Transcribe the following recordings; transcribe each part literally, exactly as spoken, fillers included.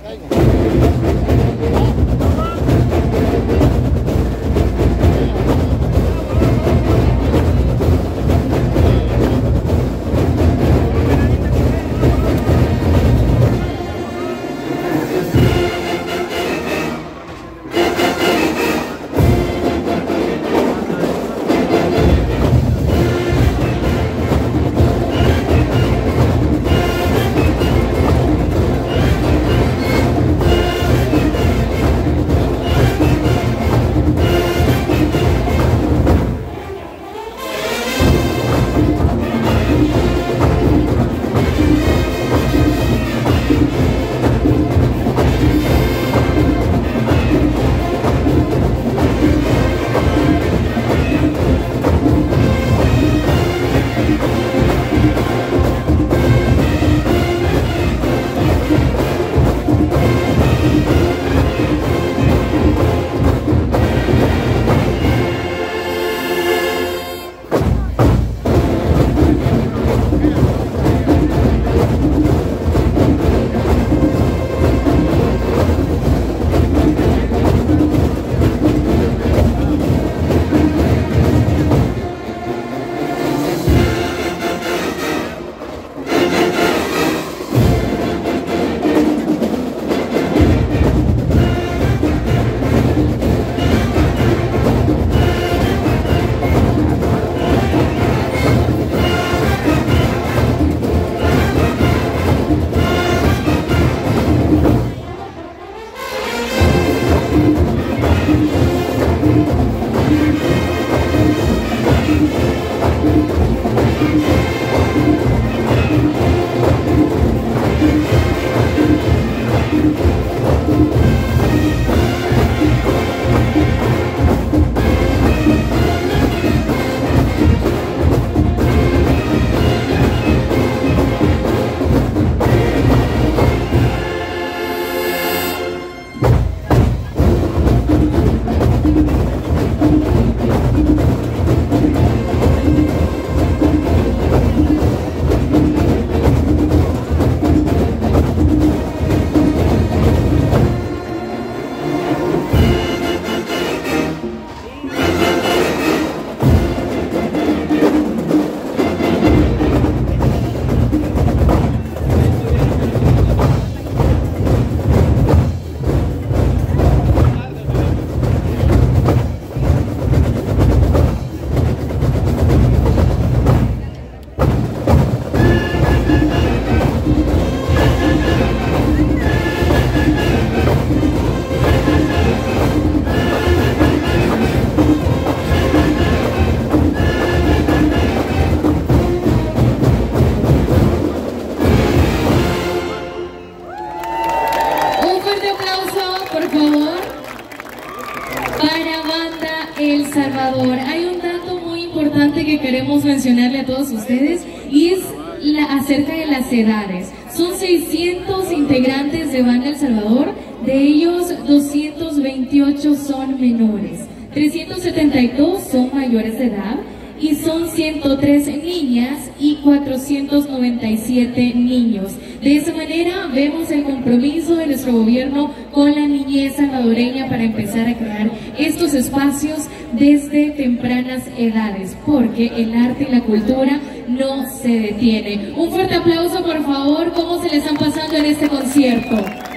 El Salvador. Hay un dato muy importante que queremos mencionarle a todos ustedes y es la, acerca de las edades. Son seiscientos integrantes de Banda El Salvador, de ellos doscientos veintiocho son menores, trescientos setenta y dos son mayores de edad y son ciento tres niñas y cuatrocientos noventa y siete niños. De esa manera vemos el compromiso de nuestro gobierno con la niñez salvadoreña para empezar a crear estos espacios desde tempranas edades, porque el arte y la cultura no se detiene. Un fuerte aplauso, por favor. ¿Cómo se le están pasando en este concierto?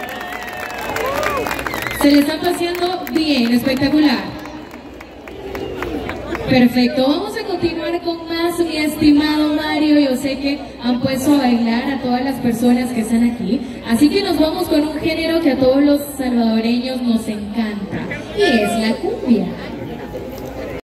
Se le están pasando bien, espectacular. Perfecto, vamos a continuar con más, mi estimado Mario. Yo sé que han puesto a bailar a todas las personas que están aquí, así que nos vamos con un género que a todos los salvadoreños nos encanta, y es la cumbia.